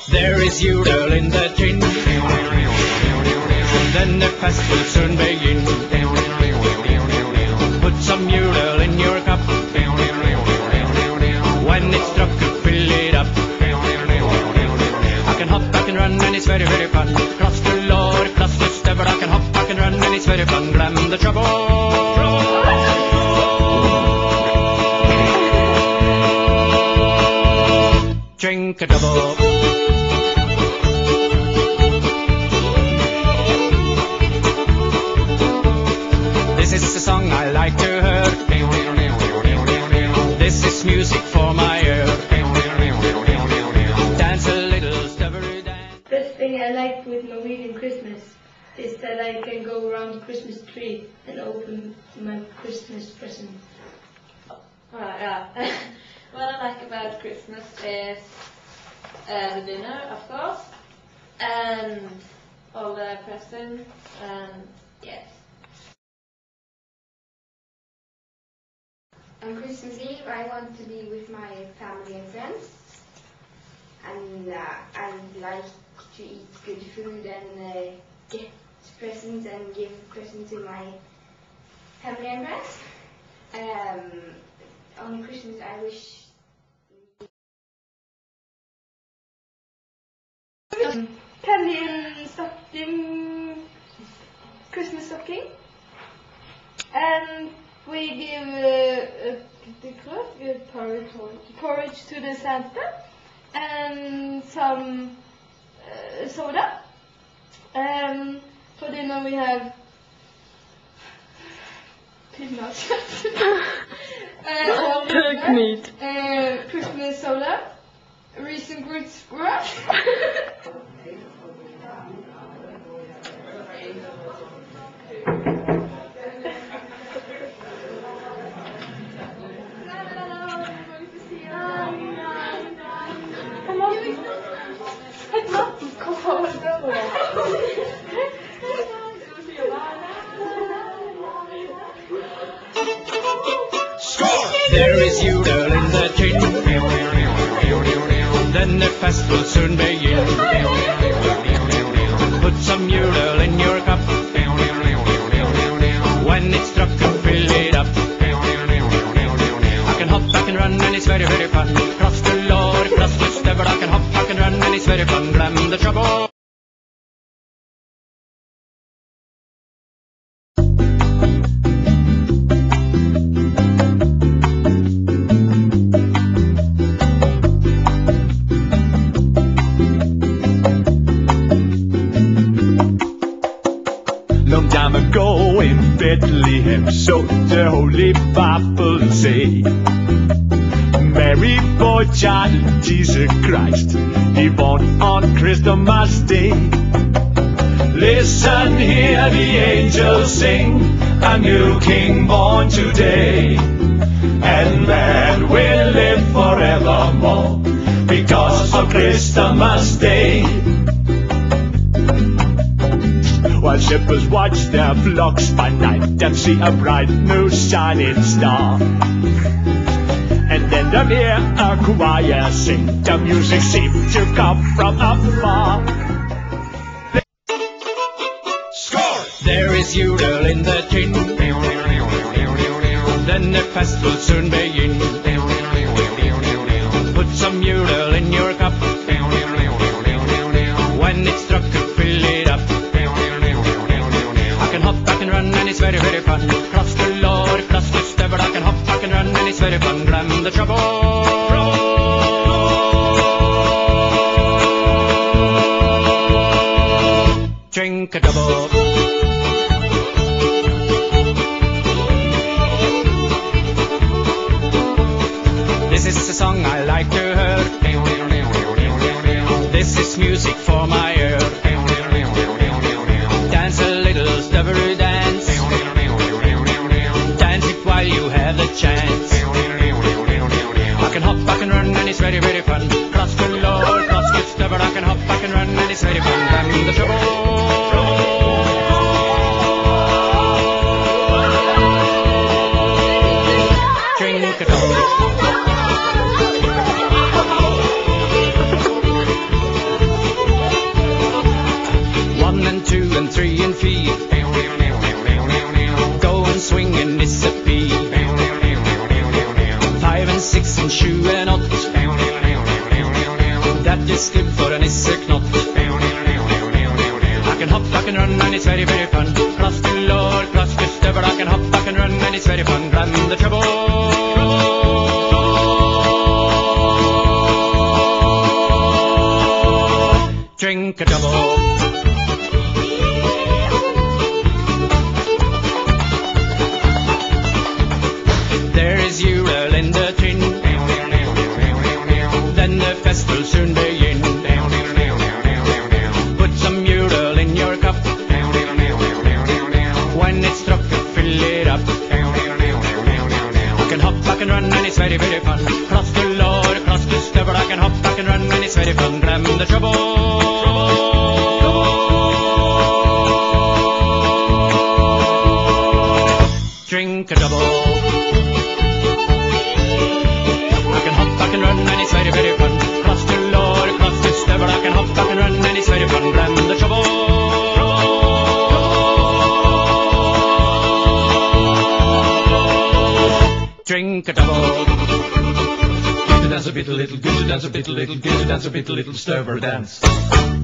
There is yodel in the tin, and then the fest will soon begin. Put some yodel in your cup. When it's struck, fill it up. I can hop, I can run, and it's very, very fun. Cross the Lord, cross the step, but I can hop, I can run, and it's very fun. Glam the trouble. Drink a double. This is the song I like to hear. This is music for my ear. Dance a little stubborn dance. First thing I like with Norwegian Christmas is that I can go around the Christmas tree and open my Christmas present. Yeah. What I like about Christmas is the dinner, of course, and all the presents, and yes. On Christmas Eve, I want to be with my family and friends, and I like to eat good food and get presents and give presents to my family and friends. On Christmas, I wish Candy and stocking, Christmas stocking, and we give porridge to the Santa and some soda. For dinner we have peanuts, Turkey meat. Christmas soda, recent fruit squash. There is yodel in the tin, then the fest will soon begin. Put some yodel in your cup. When it's struck, fill it up. I can hop, I can run, and it's very, very fun. Cross the Lord, cross the step, but I can hop, I can run, and it's very fun. Glam the trouble. Long time ago in Bethlehem, so the Holy Bible say, Mary bore child Jesus Christ, he born on Christmas Day. Listen, hear the angels sing, a new King born today, and man will live forevermore because of Christmas Day. While shepherds watch their flocks by night and see a bright new shining star, and then they hear a choir sing, the music seems to come from afar. Score! There is yodel in the tin, then the fest will soon begin. Put some yodel in your cup. When it's struck, fill it up. I can hop, I can run, and it's very, very fun. Cross the Lord, cross the step, but I can hop, I can run, and it's very fun. Glam the trouble. Drink a double. This is the song I like to hear. This is music for my ear. Dance a little stubborn dance. Dance it while you have the chance. I can hop, I can run, and it's very, very fun. Cross the Lord, cross the stubborn. I can hop, I can run, and it's very fun. Glam the trouble. Drink a double. can hop, I can run, and it's very fun. Glam the trouble. Drink a double. I can hop, I can run, and it's very, very fun. Cross to Lord, cross to stubble. I can hop, I can run, and it's very fun. Glam the trouble. Drink a double. Get to dance a bit, a little, get to dance a bit, a little, get to dance a bit, a little, stubble dance.